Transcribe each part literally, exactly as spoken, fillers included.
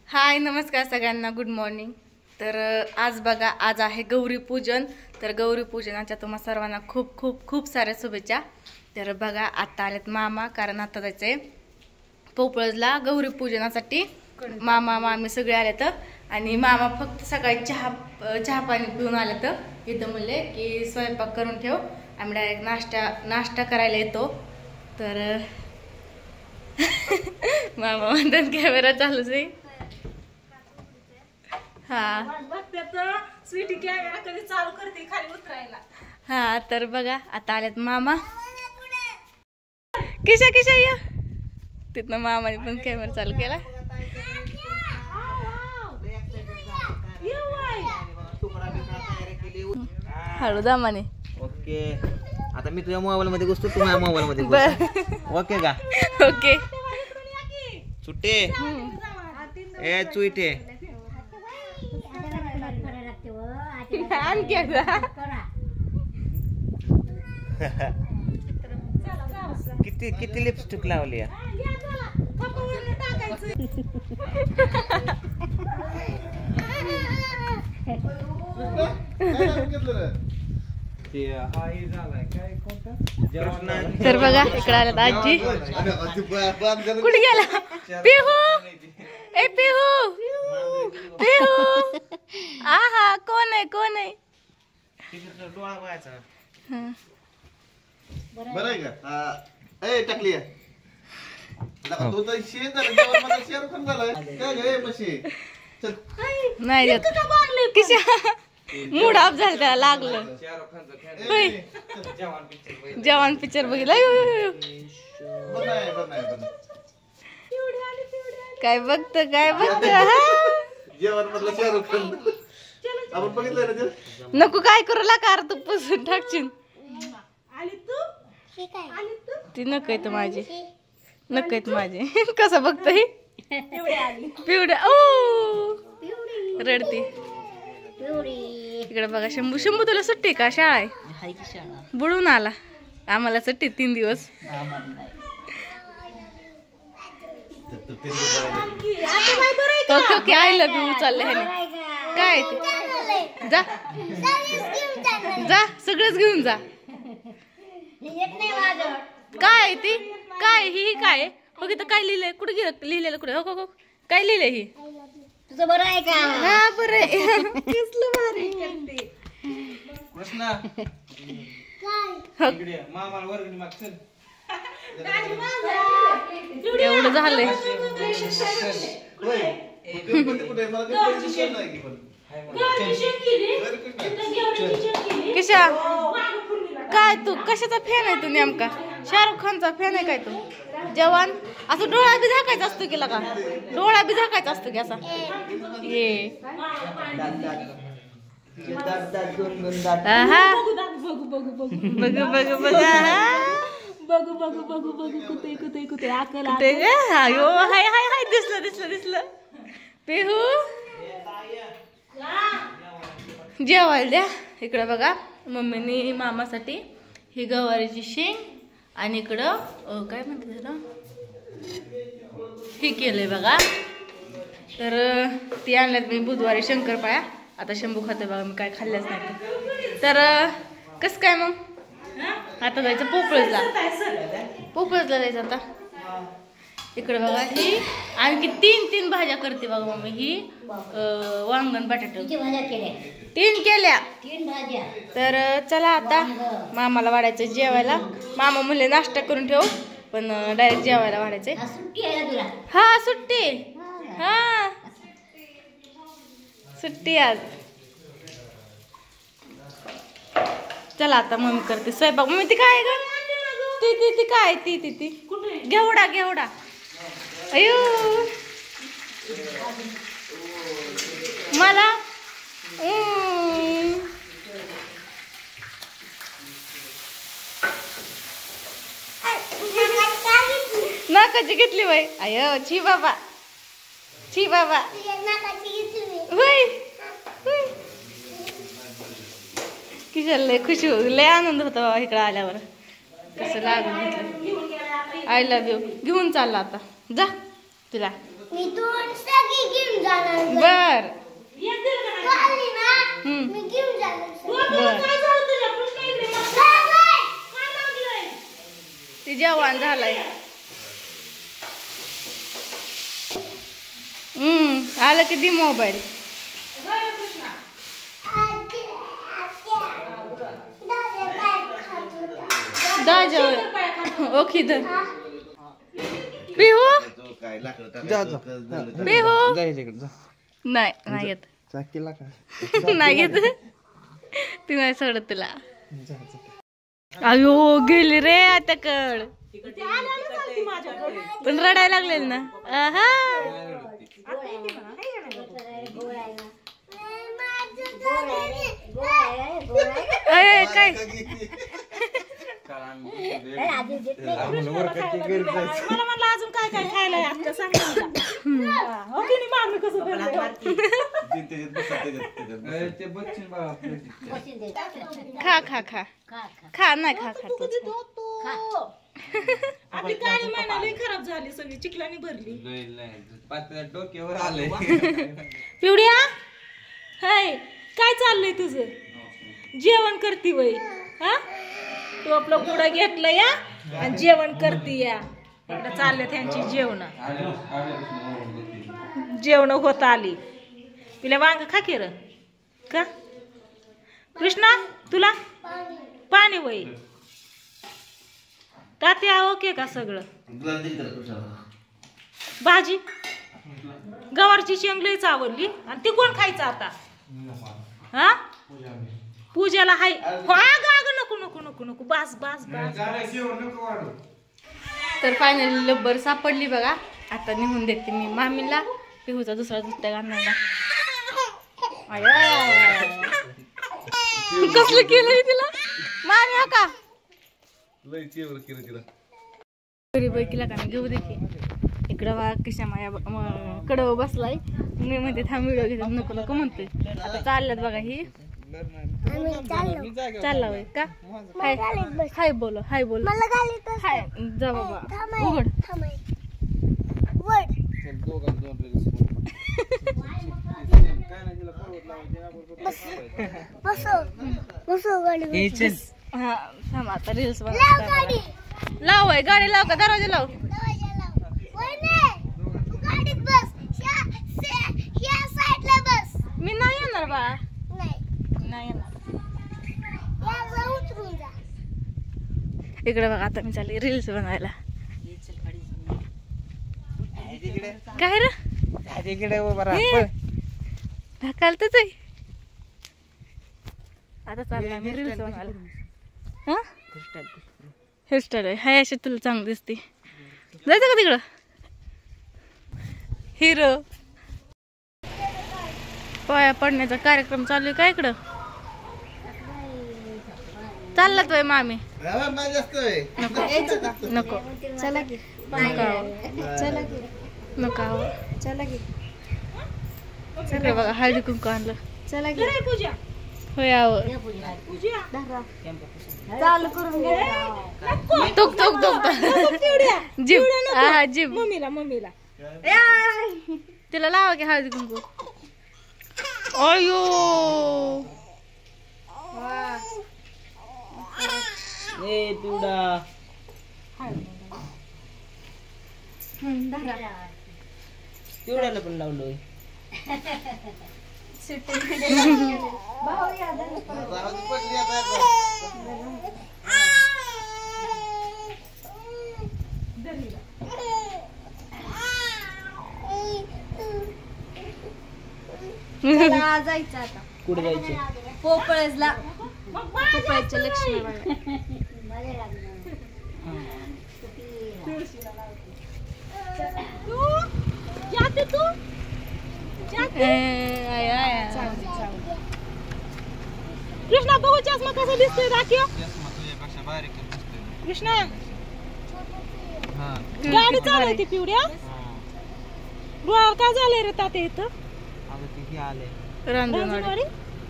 हाय नमस्कार सगळ्यांना, good morning. तर आज बघा, आज आहे गौरी पूजन। तर गौरी पूजनाच्या तुम्हा सर्वांना खूप खूप खूप साऱ्या शुभेच्छा। तर बघा आता आलेत मामा, कारण आता जायचंय पोपळजला गौरी पूजनासाठी। मामा मामी सगळे आलेत आणि मामा फक्त सकाळी चहा चहा पाणी पिऊन आलेत। इथं म्हणले की स्वयंपाक करून ठेव, आम्ही डायरेक्ट नाश्ता नाश्ता करायला येतो। तर मामा म्हणतात कॅमेरा चालूच आहे। हा स्वीटी कॅमेरा कधी चालू करते खाली उतरायला। हा तर बघा आता आलेत मामा। किशा किशा या तिथनं मामाने पण कॅमेरा चालू केला। हळू दामाने ओके। आता मी तुझ्या मोबाईल मध्ये घुसतो, तू माझ्या मोबाईल मध्ये घुस। ओके का? ओके। सुट्टे ए चुईटे आणखी एकदा किती किती लिपस्टिक लावली आहे? तर बघा इकडे आल्यात आजी। कुठे गेला पिहू? ए पिहू पिहू आहा कोण आहे कोण आहे? डोळा बघायचा बरं आहे का? ए टाकली तू तर शेर झाला, जेवण मला शेर पण झालं काय गे मशी? चल नाही देत किशा मूड ऑफ झाला, त्याला लागलं। जवान पिक्चर बघितला? बनाय बनाय बनाय काय बघत काय बघत? जेवण मधलं शाहरुख खान आपण बघितलंय ना ते? नको काय करू लागा, तू पुसून टाकशील। ती नको येत माझी, नको येत माझी। कसं बघतोय पिवड्या? ओ रडती। इकडे बघा शंभू शंभू तुला सुट्टी का? शाळा आहे बुडून आला, आम्हाला सुट्टी तीन दिवस। Okay okay I love you चाललंय ह्याने। काय ते जा जा सगळंच घेऊन जा। काय ती काय ही काय बघ इथं काय लिहिलंय? कुठे गेलं लिहिलेलं? कुठे हो हो काय लिहिलंय? ही तुझं बरं आहे का? हा बरं आहे। कसलं भारी कृष्णा मामाला वर्गणी माग चल। एवढं झालंय किशा? काय तू कशाचा फॅन आहे? तू नेमका शाहरुख खानचा फॅन आहे काय तू? जवान असं डोळा बी झाकायचा असतो की लगा? डोळा बी झाकायचा असतो की असा? ये बघू बघू बघू बघू बघू बघू बघू कुठे कुठे कुठे आकल हायो हाय हाय हाय दिसलं दिसलं दिसलं। पेहू जेवायला द्या। इकडं बघा मम्मीने मामासाठी ही गवारीची शेंग आणि इकडं काय म्हणते त्याला हे केलंय बघा। तर ती आणल्यात मी बुधवारी शंकरपाळ्या। आता शंभू खाते बघा, मी काय खाल्ल्याच नाही। तर कसं काय मग आता जायचं पोपळजला? पोपळजला जायचं आता। इकडे बघा ही आणखी तीन तीन भाज्या करते बघा मम्मी। ही वांगण बटाटे तीन केल्या तीन भाज्या। तर चला आता मामाला वाढायचं जेवायला। मामा म्हणले नाश्ता करून ठेव, पण डायरेक्ट जेवायला वाढायचंय। सुट्टी आहे तुला? हा सुट्टी, हा सुट्टी आज। चला आता मम्मी करते स्वयंपाक। मम्मी ती काय ग? ती ती ती काय ती ती ती घेवडा घेवडा। अयो मला नाकाची घेतली बाई? अयो छी बाबा छी बाबा होय। किशोर लय खुशी हो, लय आनंद होता बाबा इकडे आल्यावर। कसं लागून घेतलं। आय लव्ह यू घेऊन चालला आता जा तुला। मी दोन सगळी बर एक दीड का नाही? हम्म. तू आता बरं. काय झालं तुझ्या? कृष्णा इकडे मग. काय लागलंय? ती जेवण झालंय. हम्म आलं की दी मोबाईल. होय कृष्णा. दाजा ओके धर. पिहू जो काय लाकडं जा, टाकायचं, जा. कस झालं तर. पिहू जा ह्याच्याकडे जा. नाही नाही येत चाकीला का? नाही येत ती नाही सोडत तुला. जा, जा. अयो गेली रे आता कड ती आल्याला चालती माझ्याकडे. पण रडायला लागलेल ना. आहा अय, काय मला म्हणलं अजून काय काय खायला आहे आजच्या सांग मला. हा, हो की नाही मामी कसं करते? त्याच्यात बसा, त्याच्यात, त्याच्यात बसा. ते बच्चन बाबा खा खा खा खा नाही खा खा तूच खा. आपली काळी महिना लई खराब झाली सगळी चिखलानी भरली. डोक्यावर आलंय. पिवड्या हाय काय चाललंय तुझं? जेवण करती वय हा? तू आपलं पुढं घेतलं या आणि जेवण करती या. इकडे चालले त्यांची जेवण जेवण होत आली. तिला वांग खा की र का कृष्णा तुला पाणी वय तात्या ओके का सगळं? तुला दे जरा कृष्णाला. भाजी गवारची शेंग लईच आवडली आणि ती कोण खायचं आता? हा पूजाला हाय. हो, अगं अगं नको नको नको नको बस बस बस. तर फायनली लब्बर सापडली बघा. आता निघून देते मी मामीला पिहूचा दुसरा दुसऱ्या गाण्याला. कसलं केलंय तिला मामी हा का लय चेवर केलं तिला. गरीब केला का मी घेऊ दे की. इकडं बा कशा माया कडव बसलाय. मी म्हणते थांब व्हिडिओ घेतात नको नको म्हणतोय. आता चालल्यात बघा ही चालला होय का. हाय हाय बोलो हाय बोलो हाय जा बाबा उघड. हा थांब आता रील्स लाव आहे. गाडी लाव का दरवाजा लाव. मी नाही येणार बा नाही येणार. इकडे बघा आता मी चालली रील्स बनवायला. काय रे ढकालतच आहे. आता चालला मी रील्स बनवायला. हा हेअरस्टाईल आहे हाय अशी तुला चांगली दिसते. जायचं का तिकडं हिरो. पाया पडण्याचा कार्यक्रम चालू आहे का इकडं? चाललात वय मामी हा, माझ्या जास्त आहे. नको चला की चला की नको चला की सगळं बघा हळदी कुंकू आणलं. चला की काय पूजा होय आव पूजा चालू करून घे. टोक टोक टोक जीभ हा जीभ मम्मीला मम्मीला तिला लावा की हळदी कुंकू. अयो ए पिवडा पिवड्याला पण लावलोय. राहून पडली आता. जायचं आता कुठे जायचं? पोपळेजला पोपळ्याच्या लक्ष्मी जाते तू कृष्णा बघू चष्मा कसा दिसतोय दाखव. कृष्णा गाडी चालवते पिवड्या. डोळ्यावर काय झालंय रे ताते इथं? रांजणवाडी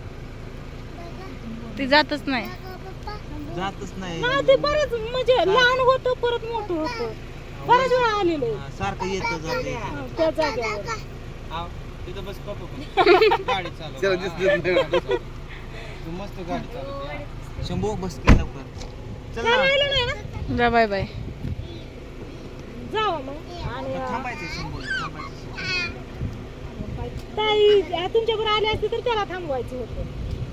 ती जातच नाही. जातच नाही. नाही ते बरेच म्हणजे लहान होतं परत मोठं होतं. बऱ्याच वेळा आलेलो सारखं येत जाते. त्या जागेवर. तिथं बस पप्पा गाडी चालव त्याला दिसलं नाही. तू मस्त गाडी चालव शंभू बस की लवकर चल ना राहिलं नाही ना जा बाय बाय. जावा मग आणि थांबायचं शंभू थांबायचं ताई तुमच्या बरोबर आले असते तर त्याला थांबवायचं होतं.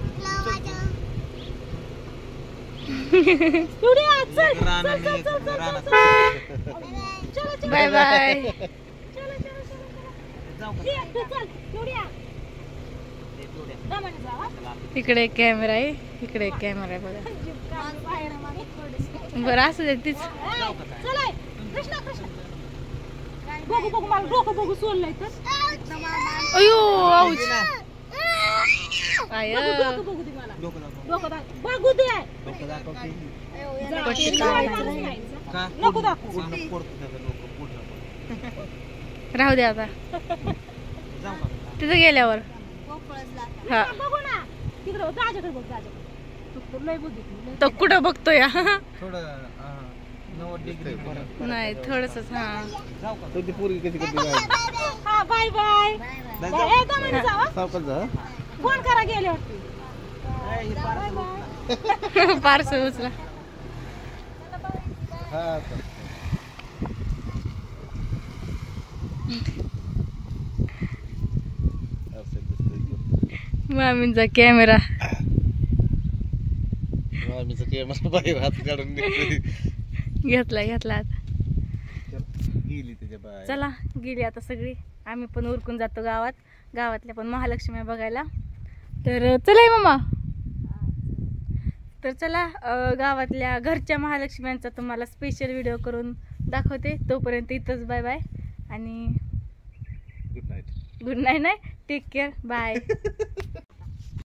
पिवड्या, चल, राणा चल, चल, चल, चल, राणा चल, चल, बाय बाय. चल, चल, चल, चल. जाऊ का ये, तू चल, पिवड्या. ते पिवड्या. दमाने जा, हा. इकडे कॅमेरा आहे, इकडे कॅमेरा आहे बघा. बाहेर मागे. बरं असू दे तीच. ए, चल, ए, कृष्णा, कृष्णा. बघू बघू मला डोकं बघू सोडलंय तर अयो आऊच. आय डोकं बघू दे मला डोकं दाखव. डोकं दाख- बघू दे डोकं दाखव की. जा, पट्टी ते काढायची. डोळे मारून खायचं. का? नको दाखवू. पूर्ण पोडतं त्याचं डोकं, पूर्ण. राहू दे आता जाऊ का? तिथं गेल्यावर. हा बघू ना तिकडे दाजाकडे बघ दाजाकडे तू तर लय बुद्धी तो कुठं बघतोय थोडं हा, नव्वद डिग्री परत. नाही थोडस हा. जाऊ का? तो ती पोरगी कशी करते बाहेर. हा बाय बाय बाय. ए, दमाने जावा सावकाश जा. फोन करा गेल्यावरती ए, हे पार्सल पार्सल उचला. हा चल. असं दिसतंय. मामींचा कॅमेरा. मामीचं कॅमेरा बाहेर हात काढून निघतोय. घेतला घेतला आता. गेली त्याच्या बाहेर. चला गेली आता सगळी. आम्ही पण उरकून जातो गावात. गावातल्या पण महालक्ष्मी बघायला. तर चला मामा. तर चला अं, गावातल्या घरच्या महालक्ष्म्यांचा तुम्हाला स्पेशल व्हिडिओ करून दाखवते. तोपर्यंत इथंच बाय बाय आणि गुड नाईट. गुड नाईट नाही. Take care bye.